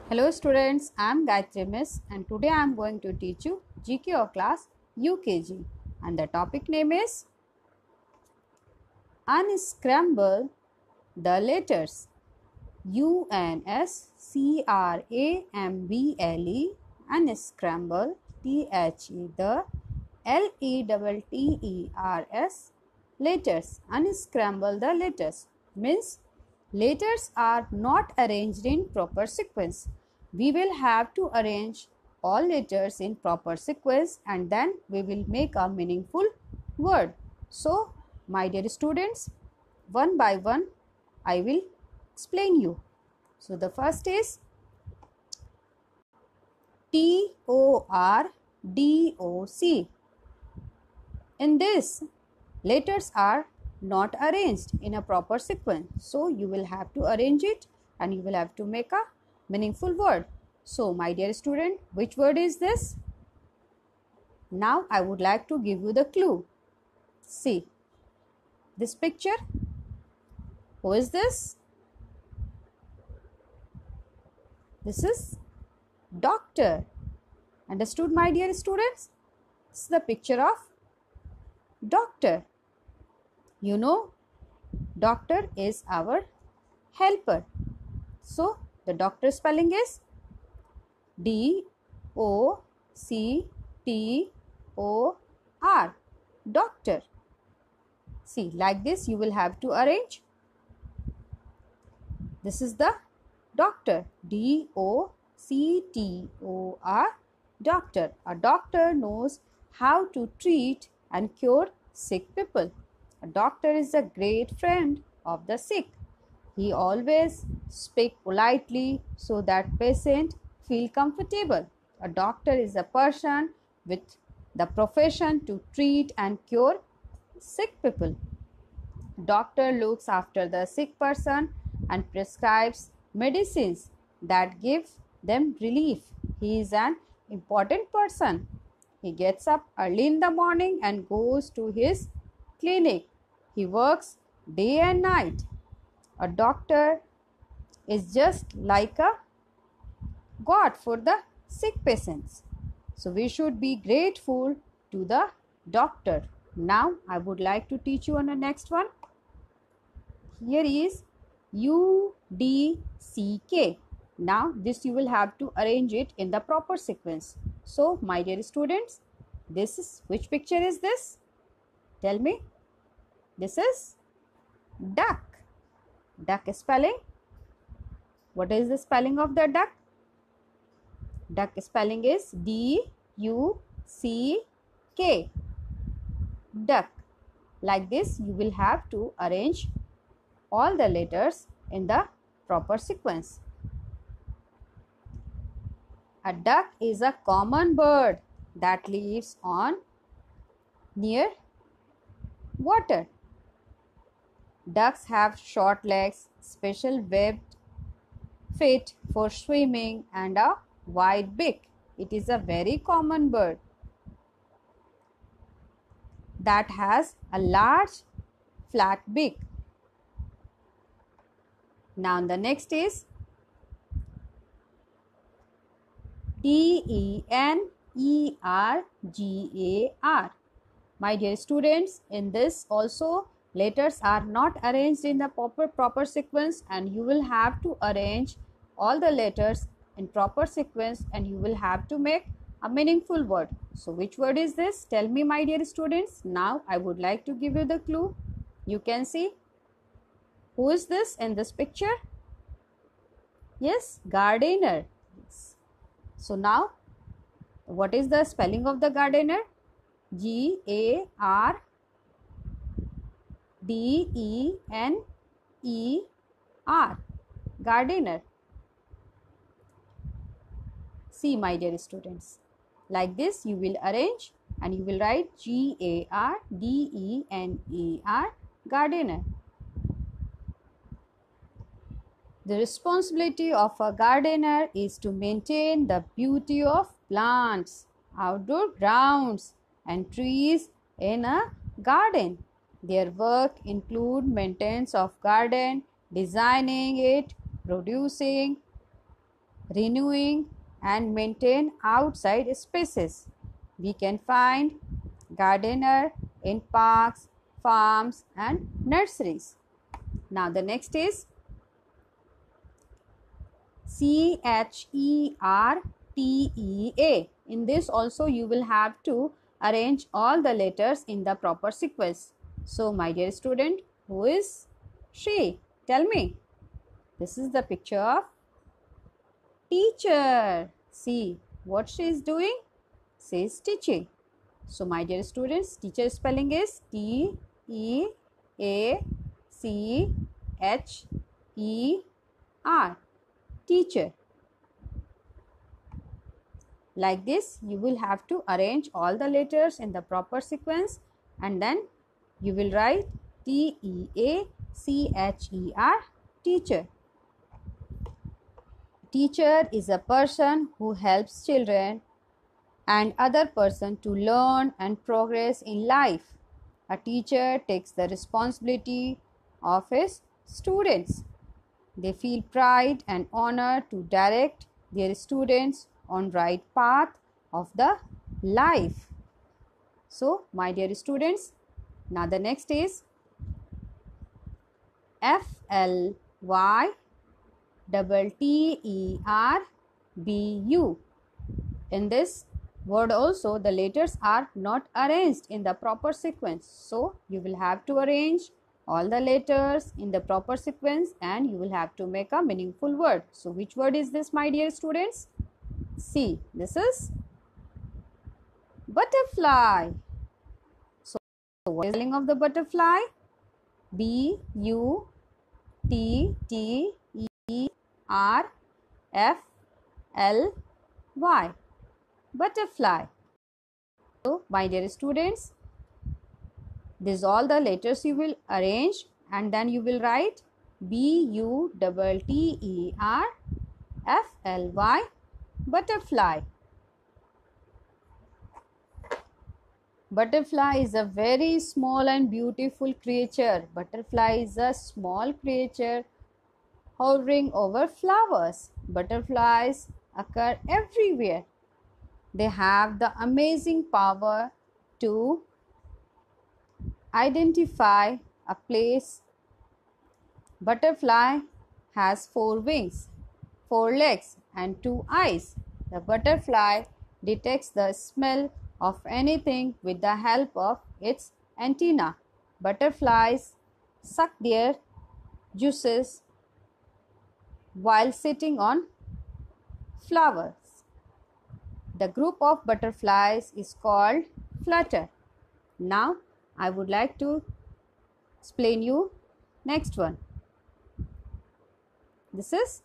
Hello students, I am Gayatri Miss and today I am going to teach you GK of class UKG and the topic name is Unscramble the letters. UNSCRAMBLE Unscramble the LETTERS letters. Unscramble the letters means letters are not arranged in proper sequence. We will have to arrange all letters in proper sequence and then we will make a meaningful word. So, my dear students, one by one I will explain you. So, the first is TORDOC. In this, letters are not arranged in a proper sequence. So, you will have to arrange it and you will have to make a meaningful word. So, my dear student, which word is this? Now, I would like to give you the clue. See, this picture. Who is this? This is doctor. Understood, my dear students? This is the picture of doctor. You know, doctor is our helper. So, the doctor spelling is DOCTOR. Doctor. See, like this you will have to arrange. This is the doctor. DOCTOR. Doctor. A doctor knows how to treat and cure sick people. A doctor is a great friend of the sick. He always speaks politely so that patient feel comfortable. A doctor is a person with the profession to treat and cure sick people. Doctor looks after the sick person and prescribes medicines that give them relief. He is an important person. He gets up early in the morning and goes to his clinic. He works day and night. A doctor is just like a God for the sick patients. So we should be grateful to the doctor. Now I would like to teach you on the next one. Here is UDCK. Now this you will have to arrange it in the proper sequence. So my dear students, this is which picture is this? Tell me. This is duck. Duck spelling. What is the spelling of the duck? Duck spelling is DUCK. Duck. Like this you will have to arrange all the letters in the proper sequence. A duck is a common bird that lives on near water. Ducks have short legs, special webbed feet for swimming and a wide beak. It is a very common bird that has a large flat beak. Now the next is DENERGAR. My dear students, in this also letters are not arranged in the proper sequence and you will have to arrange all the letters in proper sequence and you will have to make a meaningful word. So which word is this? Tell me, my dear students. Now I would like to give you the clue. You can see who is this in this picture? Yes, gardener. Yes. So now what is the spelling of the gardener? GARDENER. Gardener. See, my dear students, like this you will arrange and you will write GARDENER. Gardener. The responsibility of a gardener is to maintain the beauty of plants, outdoor grounds and trees in a garden. Their work include maintenance of garden, designing it, producing renewing and maintain outside spaces. We can find gardener in parks, farms and nurseries. Now the next is CHERTEA. In this also you will have to arrange all the letters in the proper sequence. So my dear student, who is she? Tell me. This is the picture of teacher. See what she is doing? She is teaching. So my dear students, teacher spelling is TEACHER. Teacher. Like this, you will have to arrange all the letters in the proper sequence and then you will write TEACHER, teacher. Teacher is a person who helps children and other person to learn and progress in life. A teacher takes the responsibility of his students. They feel pride and honor to direct their students on right path of the life. So, my dear students, now the next is FLYTTERBU. In this word also the letters are not arranged in the proper sequence. So, you will have to arrange all the letters in the proper sequence and you will have to make a meaningful word. So, which word is this, my dear students? See, this is butterfly. So, what is the spelling of the butterfly? BUTTERFLY. Butterfly. So, my dear students, these all the letters you will arrange and then you will write BUTTERFLY, butterfly. Butterfly is a very small and beautiful creature. Butterfly is a small creature hovering over flowers. Butterflies occur everywhere. They have the amazing power to identify a place. Butterfly has 4 wings, 4 legs and 2 eyes. The butterfly detects the smell of anything with the help of its antenna. Butterflies suck their juices while sitting on flowers. The group of butterflies is called flutter. Now, I would like to explain you next one. This is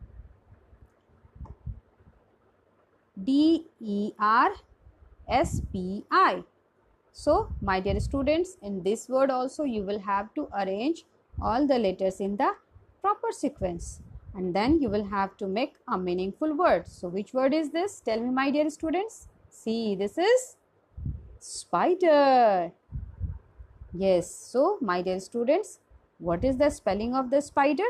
DERSPI. So, my dear students, in this word also you will have to arrange all the letters in the proper sequence and then you will have to make a meaningful word. So, which word is this? Tell me, my dear students. See, this is spider. Yes, so my dear students, what is the spelling of the spider?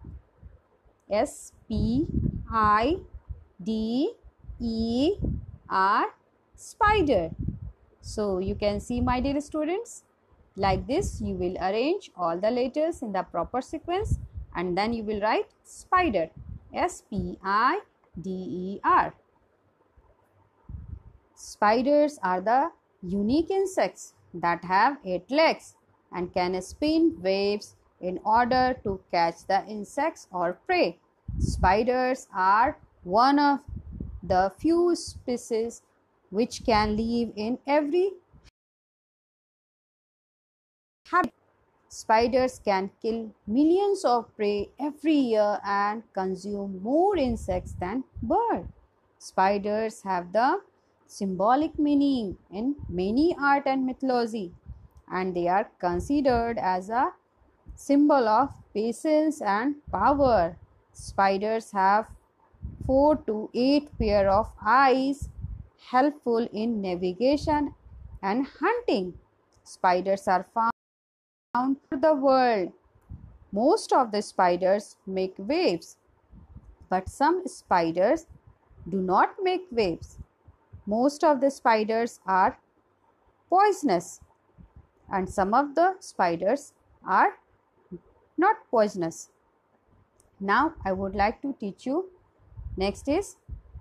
SPIDER, spider. So you can see, my dear students, like this you will arrange all the letters in the proper sequence and then you will write spider, SPIDER. Spiders are the unique insects that have 8 legs and can spin webs in order to catch the insects or prey. Spiders are one of the few species which can live in every habitat. Spiders can kill millions of prey every year and consume more insects than birds. Spiders have the symbolic meaning in many art and mythology, and they are considered as a symbol of patience and power. Spiders have 4 to 8 pair of eyes, helpful in navigation and hunting. Spiders are found around the world. Most of the spiders make webs But some spiders do not make webs. Most of the spiders are poisonous, and some of the spiders are not poisonous. Now I would like to teach you. Next is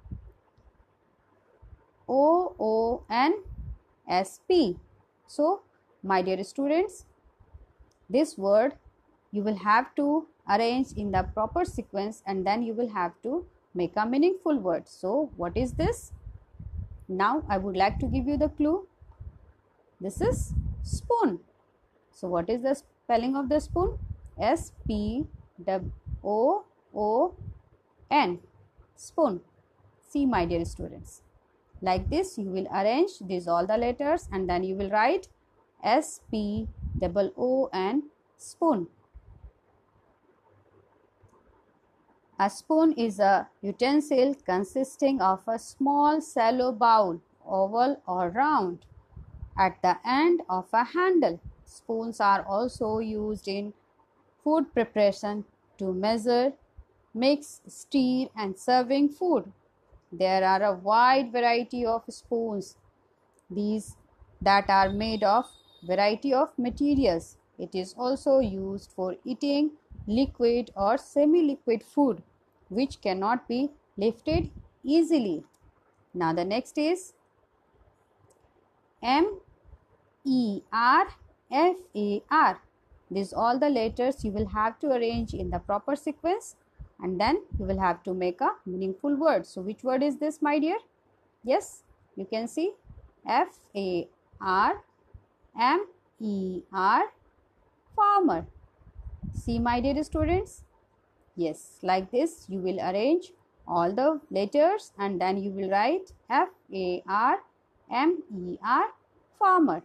OONSP. So, my dear students, this word you will have to arrange in the proper sequence, and then you will have to make a meaningful word. So, what is this? Now, I would like to give you the clue. This is spoon. So, what is the spelling of the spoon? SPOON. Spoon. See, my dear students. Like this, you will arrange these all the letters, and then you will write SPOON, spoon. A spoon is a utensil consisting of a small shallow bowl, oval or round, at the end of a handle. Spoons are also used in food preparation to measure, mix, stir and serving food. There are a wide variety of spoons, these that are made of variety of materials. It is also used for eating liquid or semi-liquid food which cannot be lifted easily. Now the next is MERFAR. These all the letters you will have to arrange in the proper sequence, and then you will have to make a meaningful word. So which word is this, my dear? Yes, you can see FARMER, farmer. See, my dear students? Yes, like this you will arrange all the letters, and then you will write FARMER, farmer.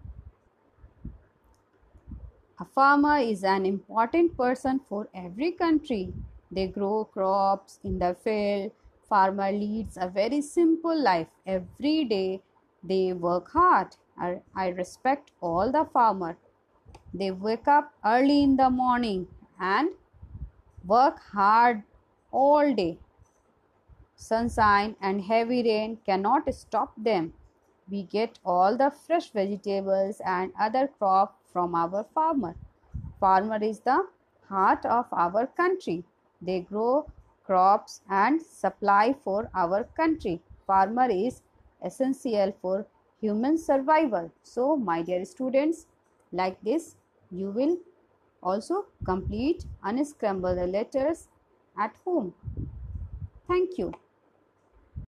A farmer is an important person for every country. They grow crops in the field. Farmer leads a very simple life. Every day they work hard. I respect all the farmer. They wake up early in the morning and work hard all day. Sunshine and heavy rain cannot stop them. We get all the fresh vegetables and other crops from our farmer. Farmer is the heart of our country. They grow crops and supply for our country. Farmer is essential for human survival. So, my dear students, like this, you will also complete unscramble the letters at home. Thank you.